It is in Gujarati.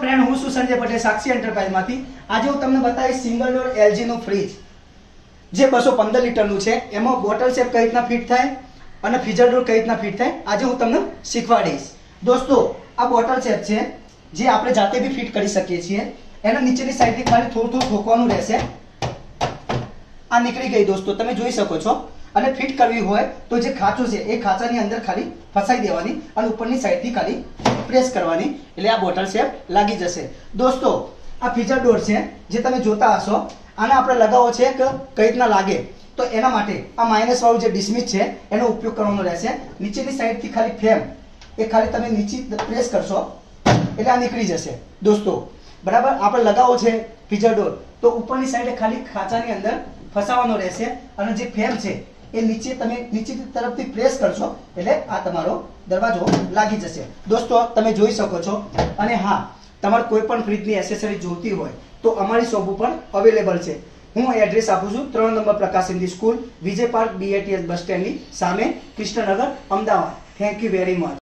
फ्रेंड हूँ संजय पटेल साक्षी एंटरप्राइज मांथी आज हूँ तमने बतावीश सिंगल डोर एलजी નું ફ્રીજ જે 215 લિટરનું છે એમાં બોટલ શેપ કઈ રીતના ફિટ થાય અને ફ્રીઝર ડોર કઈ રીતના ફિટ થાય આજે હું તમને શીખવાડીશ। દોસ્તો આ બોટલ શેપ છે જે આપણે જાતે બી ફિટ કરી શકીએ છીએ। એના નીચેની સાઈડથી ખાલી થોડું ઠોકવાનું રહેશે। આ નીકળી ગઈ દોસ્તો, તમે જોઈ શકો છો। અને ફિટ કરવી હોય તો જે ખાંચો છે એ ખાંચાની અંદર ખાલી ફસાઈ દેવાની અને ઉપરની સાઈડથી ખાલી પ્રેસ કરવાની એટલે આ બોટલ શેપ લાગી જશે। દોસ્તો આ ફ્રીઝર ડોર છે જે તમે જોતા હશો, આને આપણે લગાવવો છે કે કઈ રીતના લાગે તો એના માટે આ માઇનસ વાળું જે ડિસ્મિસ છે એનો ઉપયોગ કરવાનો રહેશે। નીચેની સાઈડથી ખાલી ફ્રેમ એ ખાલી તમે નીચે પ્રેસ કરશો એટલે આ નીકળી જશે દોસ્તો, બરાબર। આપણે લગાવવો છે ફ્રીઝર ડોર તો ઉપરની સાઈડે ખાલી ખાંચાની અંદર ફસાવાનો રહેશે અને જે ફ્રેમ છે એ નીચે તમે નીચેની તરફથી પ્રેસ કરશો એટલે આ તમારો દરવાજો લાગી જશે। દોસ્તો તમે જોઈ શકો છો। અને હા, તમારે કોઈ પણ ફ્રીજની એસેસરી જોઈતી હોય તો અમારી શોપ ઉપર અવેલેબલ છે। હું એડ્રેસ આપું છું 3 number Prakash Hindi school, Vijay park, BATS bus સ્ટેન્ડની સામે, Krishnanagar, Ahmedabad. Thank you very much.